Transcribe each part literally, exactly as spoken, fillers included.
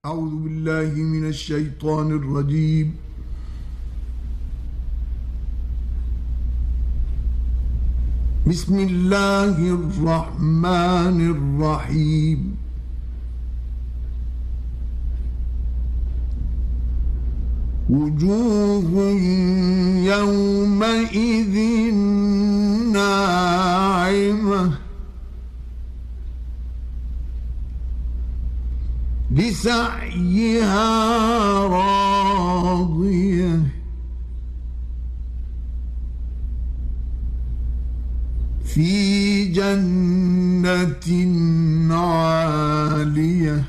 أعوذ بالله من الشيطان الرجيم. بسم الله الرحمن الرحيم. وجوه يومئذ ناعمة لسعيها راضية في جنة عالية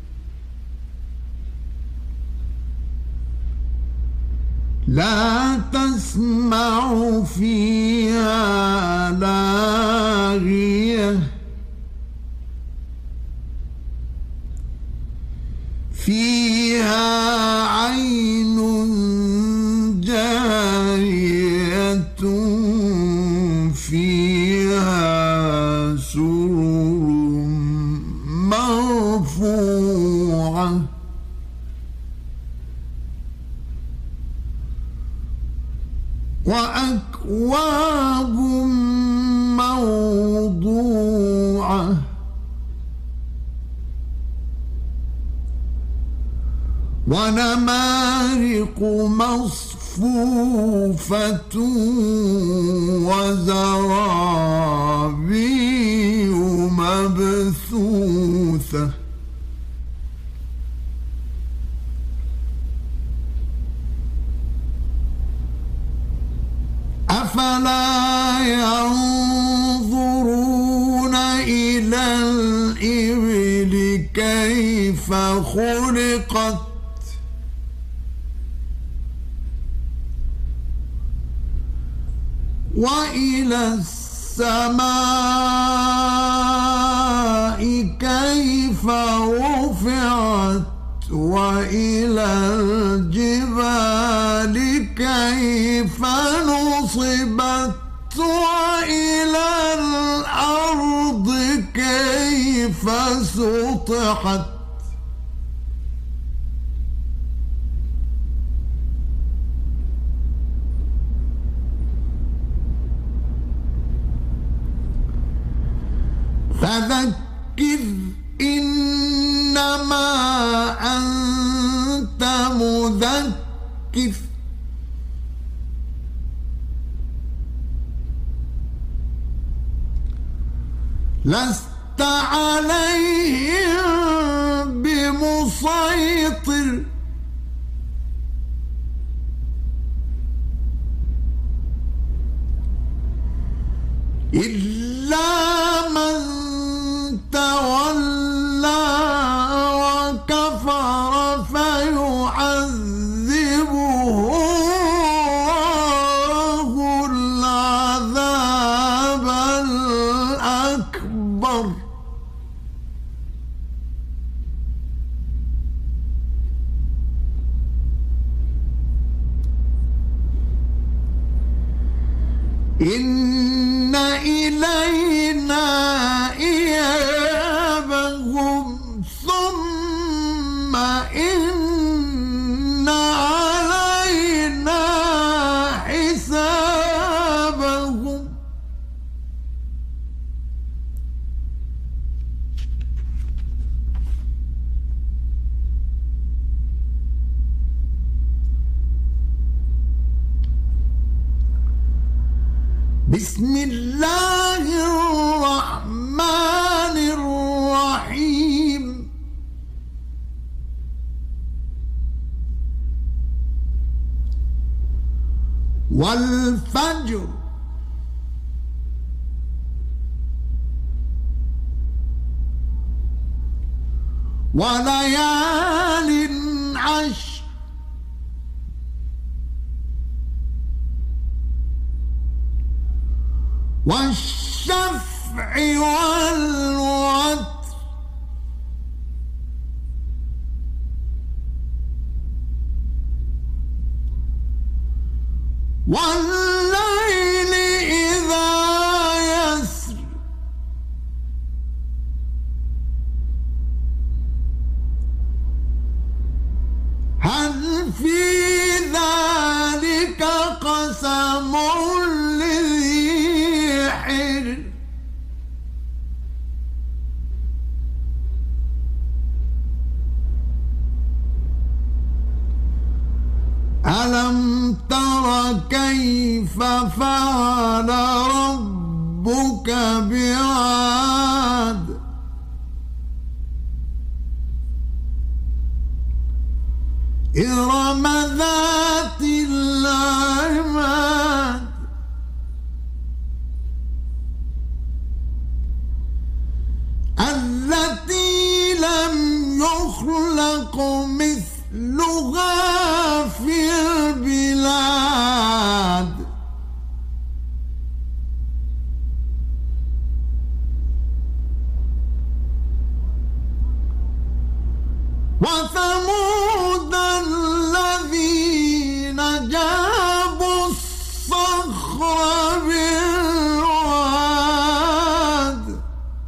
لا تسمع فيها لاغية فيها عين جارية فيها سرر مرفوعة وأكواب موضوعة ونمارق مصفوفة وزرابي مبثوثة أفلا ينظرون إلى الإبل كيف خلقت وإلى السماء كيف رفعت وإلى الجبال كيف نصبت وإلى الأرض كيف سطحت فذكر إنما أنت مذكر لست عليهم بمسيطر إلا من تولى وكفر فيعذبه الله العذاب الأكبر إن إلينا إيابهم ثم إن علينا حسابهم بسم الله الرحمن الرحيم والفجر وليال عشر والشفع والوتر والليل إذا يسر في ذلك قسم لذي حجر ألم تر كيف فعل ربك بعاد إرم ذات العماد التي لم يخلق مثلها في البلاد وثمود الذين جابوا الصخر بالواد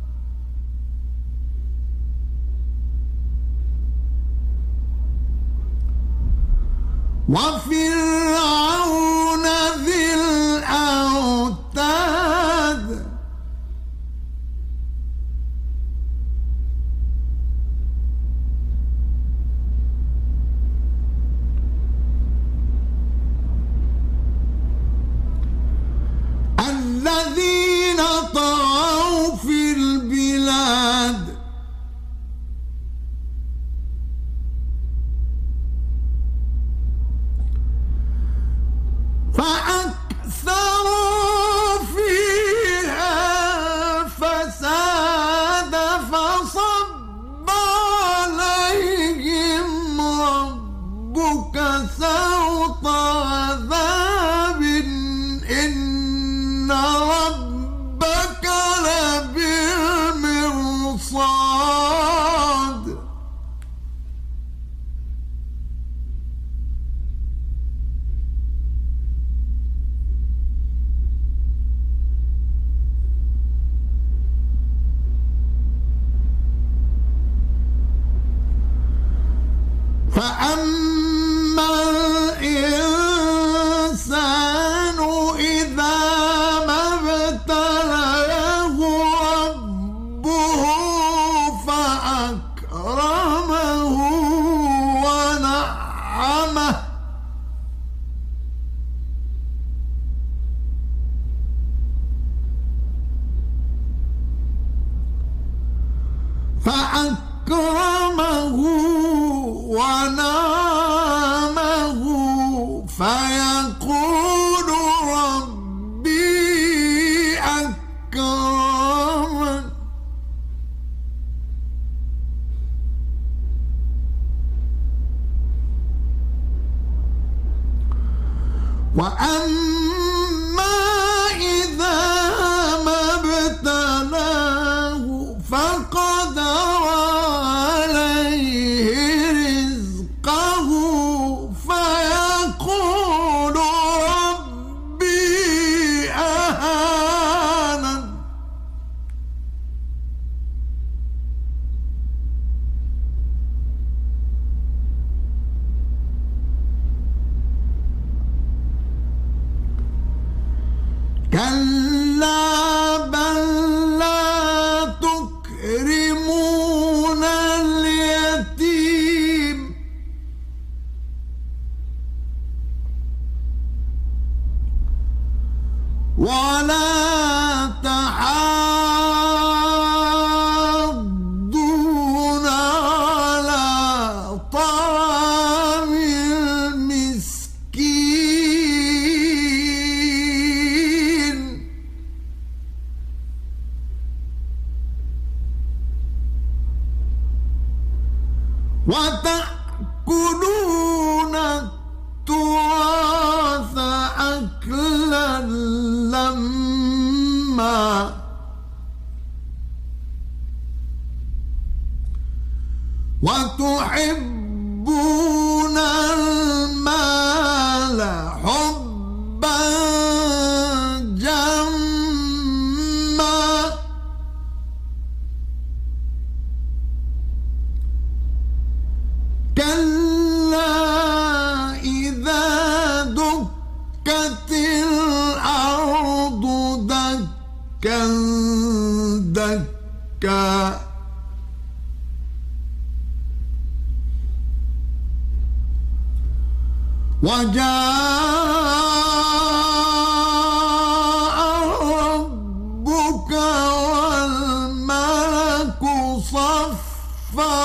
وفرعون ذي الأوتاد الذين طغوا في البلاد فأكثروا فيها الفساد فصب عليهم ربك سوط عذاب إن ربك لبالمرصاد فأما الإنسان إذا ما ابتلاه ربه فأكرمه ونعمه فأكرمه ونعمه فيقول ربي أكرمن وأما إذا ما ابتلاه فقدر عليه رزقه فيقول ربي أهانن كلا بل لا تكرمون اليتيم ولا تحاضون على طعام المسكين وتأكلون التراث أكلا لما وتحبون المال حبا جما كلا دكا وجاء ربك والملك صفا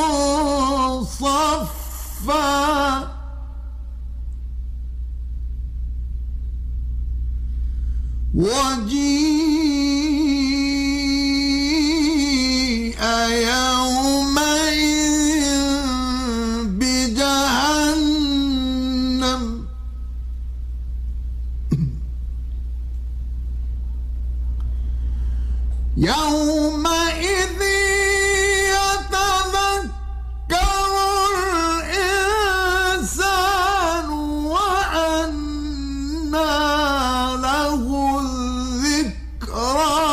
صفا وجيء يومئذ بجهنم يومئذ يتذكر الإنسان وأنى له الذكرى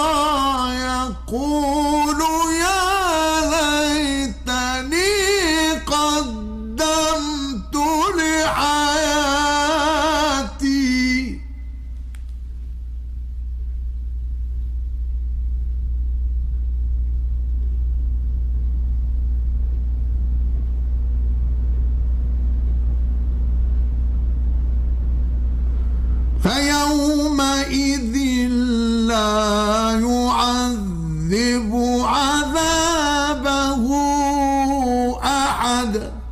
يقول يا ليتني قدمت لحياتي فيومئذ لا يعذب عذابه أحد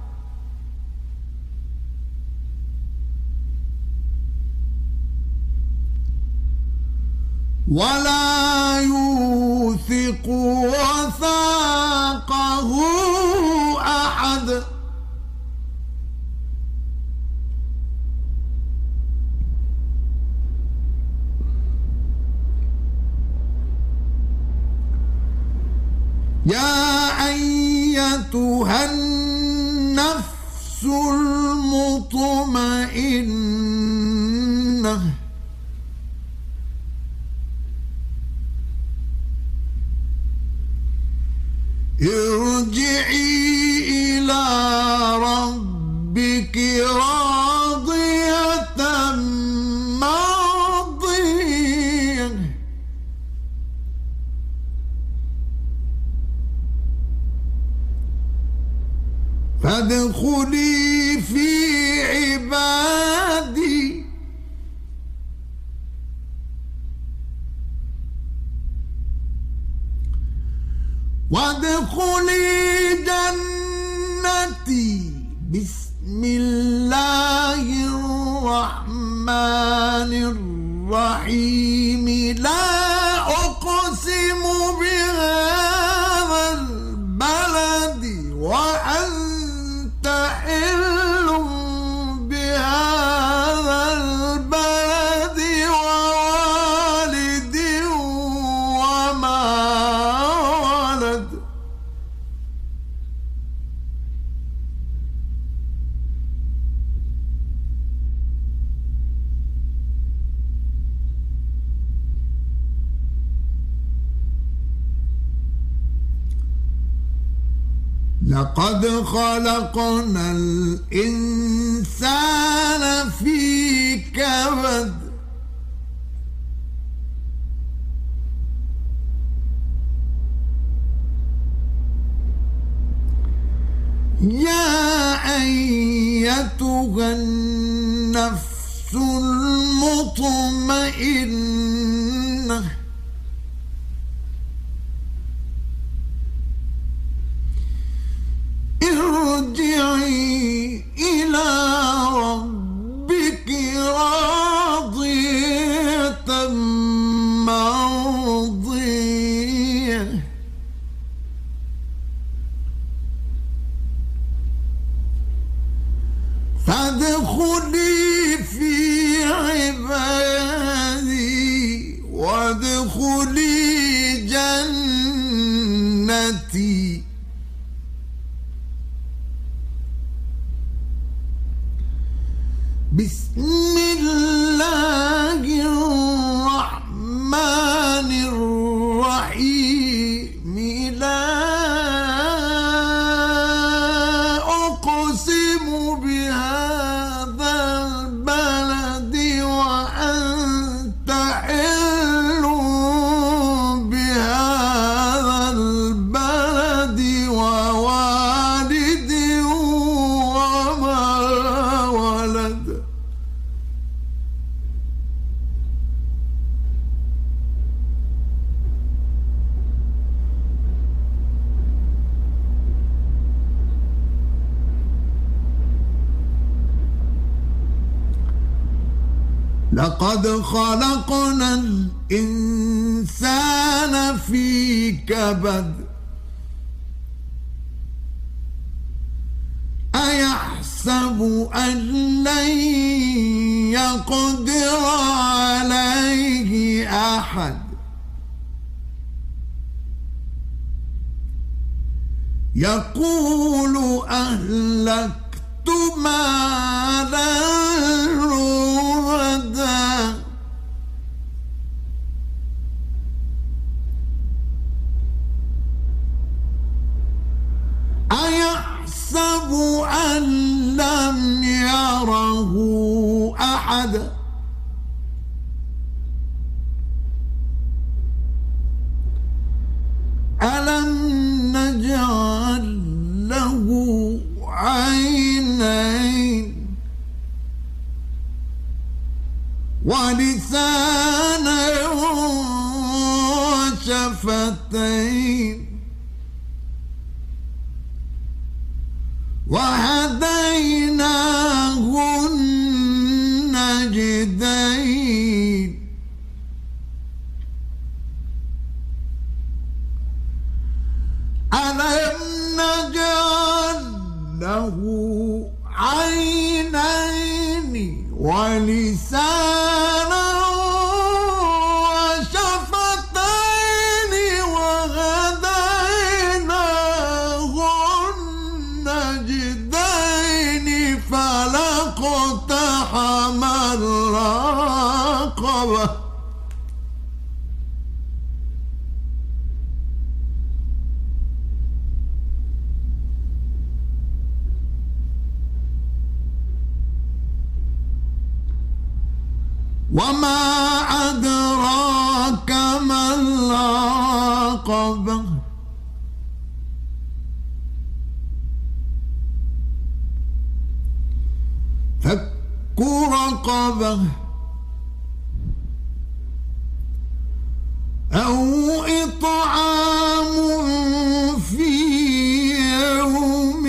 ولا يوثق وثاقه أحد يا أيتها النفس المطمئنة ارجعي إلى ربك راضية مرضية فادخلي في عبادي وادخلي جنتي بسم الله الرحمن الرحيم لا أقسم بهذا البلد وأنت حل بهذا البلد ووالد وما ولد لقد خلقنا الإنسان في كبد يا أيتها النفس المطمئنة ارجعي إلى ربك راضية مرضية فادخلي في عبادي وادخلي جنتي بسم الله الرحمن الرحيم لا أقسم بهذا البلد وأنت حل لقد خلقنا الإنسان في كبد أيحسب أن لن يقدر عليه أحد يقول أهلكت مالا لبدا أيحسب أن لم يره أحد ألم نجعل له عينين ولسانا وشفتين وهديناه النجدين ألم نجعل له عينين ولسانا وشفتين وهديناه النجدين فلاقتحم العقبة وما أدراك ما العقبة فك رقبة أو إطعام في يوم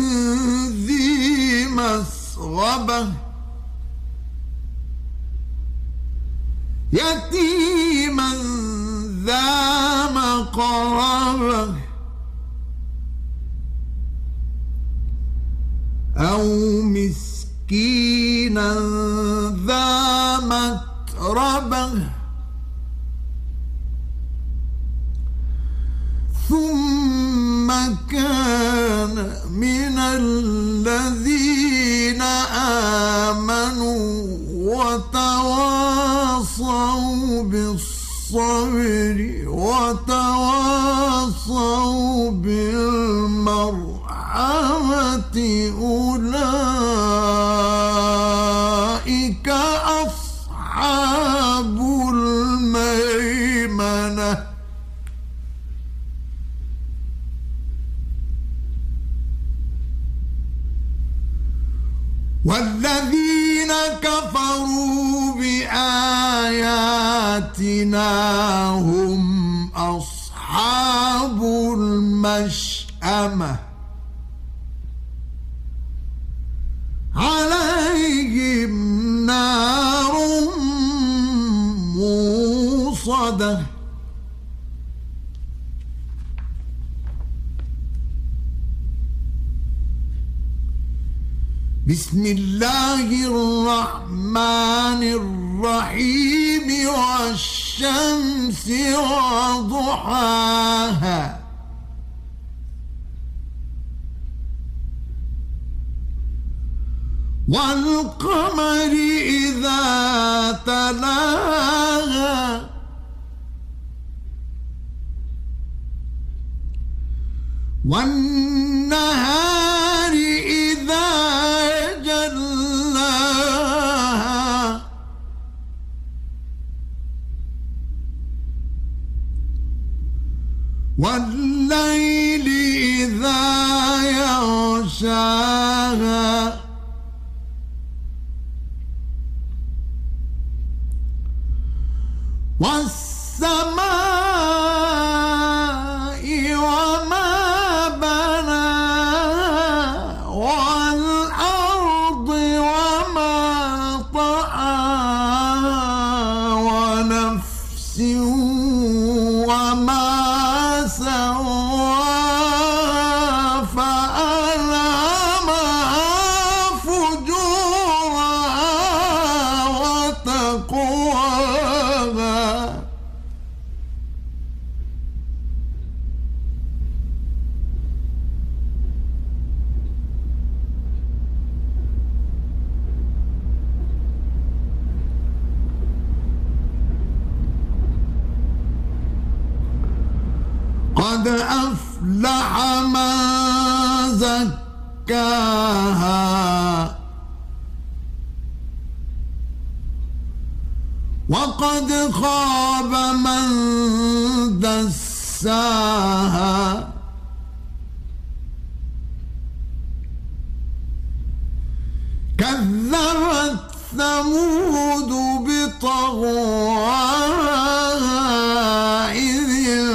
ذي مسغبة يتيما ذا مقربة أو مسكينا ذا متربة ثم كان من الذين آمنوا وتواصوا بالصبر وتواصوا بالمرحمة أولئك أصحاب الميمنة والذين كفروا بآياتنا هم أصحاب المشأمة عليهم نار موصدة بسم الله الرحمن الرحيم والشمس وضحاها والقمر إذا تلاها والنهار إذا جلاها والليل إذا يغشاها والسماء وما بناها والأرض وما طحاها أفلح من زكاها وقد خاب من دساها كذبت ثمود بطغواها إذ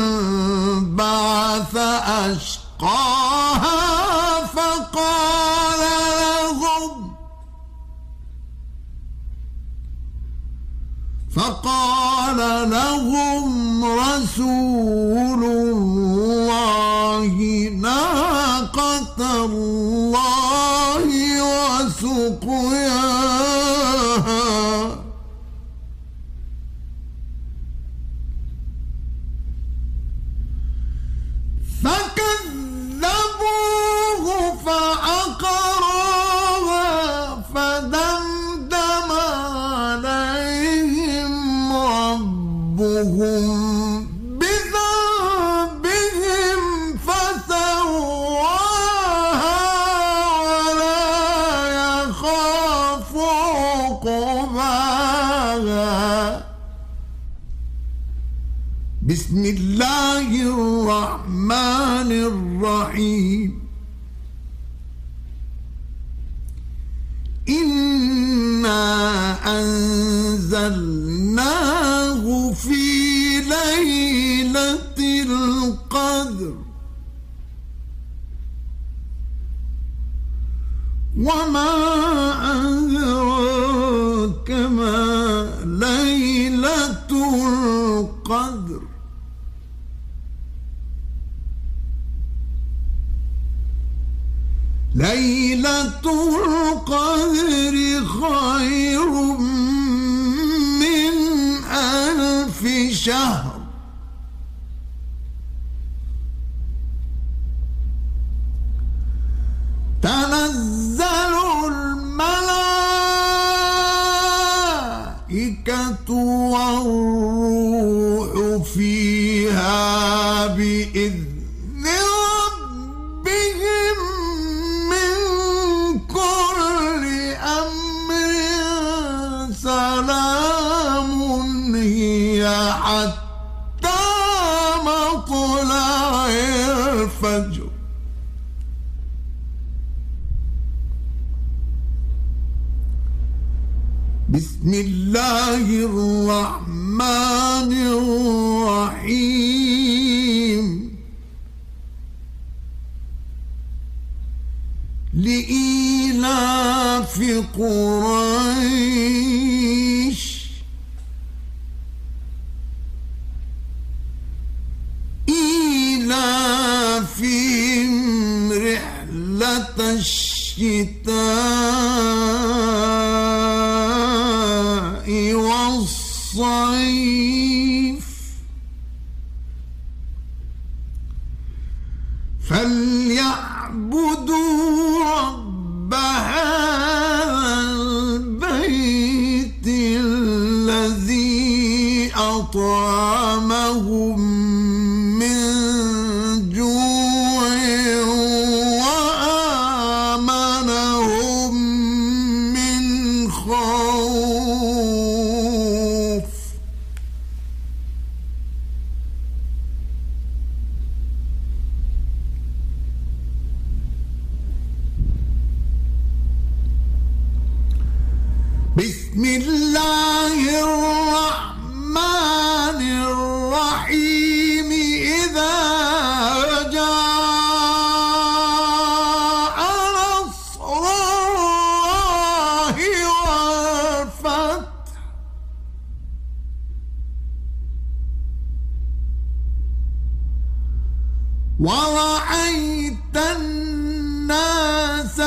انبعث أشقاها فقال لهم فقال لهم رسول الله ناقة الله وسقياها فكذبوه فعقروها فدمدم عليهم ربهم بذنبهم فسواها ولا يخاف عقباها. بسم الله الرحمن الرحيم. إنا أنزلناه في ليلة القدر وما أدراك ما ليلة القدر ليلة القدر خير من ألف شهر تنزل الملائكة والروح فيها بإذن ربهم من كل أمر سلام هي حتى مطلع الفجر. بسم الله الرحمن الرحيم. لإيلاف قريش إيلافهم رحلة الشتاء والصيف فليعبدوا رب هذا البيت الذي أطعمهم من جوع وآمنهم من خوف. بسم الله الرحمن الرحيم. إذا جاء نصر الله والفتح ورأيت الناس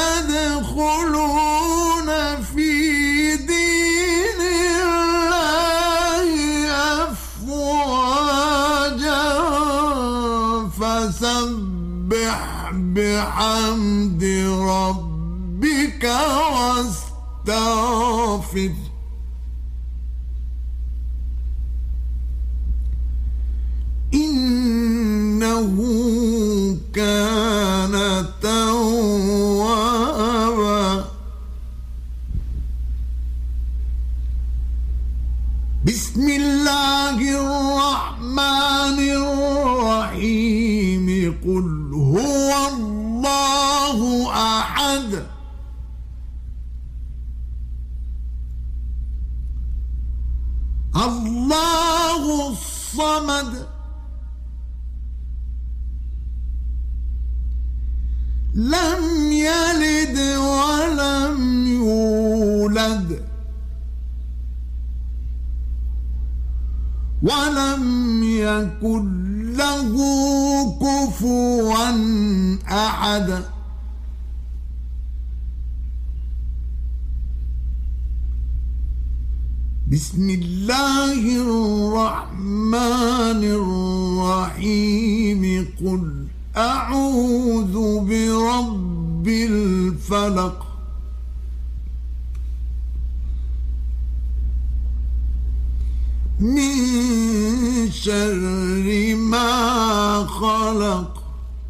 يدخلون في دين الله أفواجا فسبح بحمد ربك واستغفر إنه هو الله أحد الله الصمد لم يلد ولم يولد ولم يكن له كفوا أحد بسم الله الرحمن الرحيم قل أعوذ برب الفلق من شر ما خلق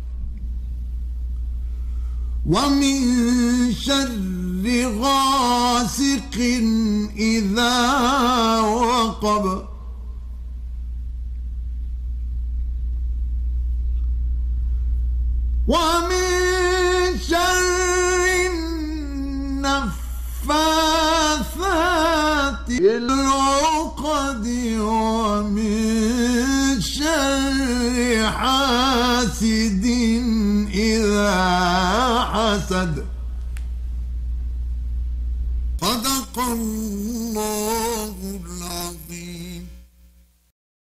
ومن شر غاسق إذا وقب ومن شر النفاثات في العقد ومن شر حاسد إذا حسد صدق الله العظيم.